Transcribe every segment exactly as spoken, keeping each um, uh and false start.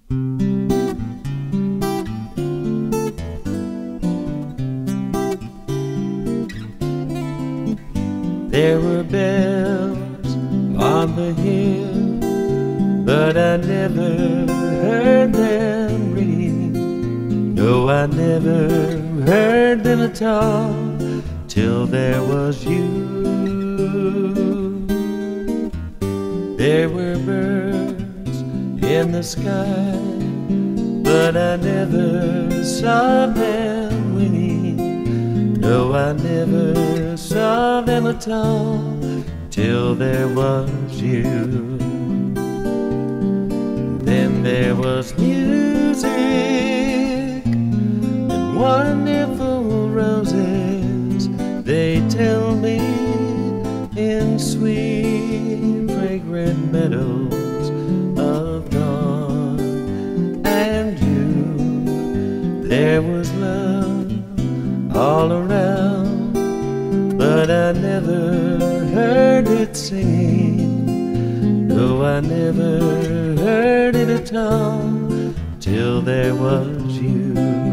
There were bells on the hill, but I never heard them ringing. No, I never heard them at all till there was you. There were birds in the sky, but I never saw them winging. No, I never saw them at all till there was you. Then there was music and wonderful roses, they tell me, in sweet fragrant meadows of dawn. And you, there was love all around, but I never heard it singing. No, I never heard it at all till there was you.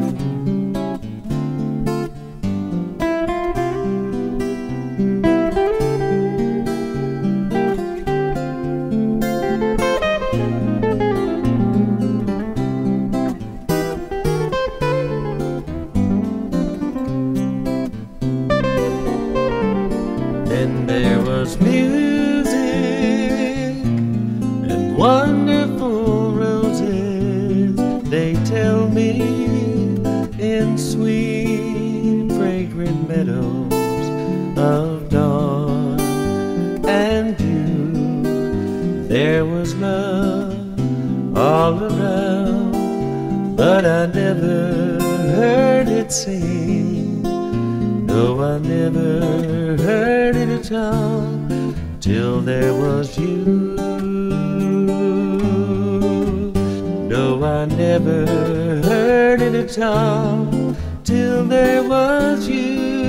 Then there was music and wonderful roses, they tell me, in sweet fragrant meadows of dawn. And you, there was love all around, but I never heard it sing. No, I never heard it at all till there was you. No, I never heard it at all till there was you.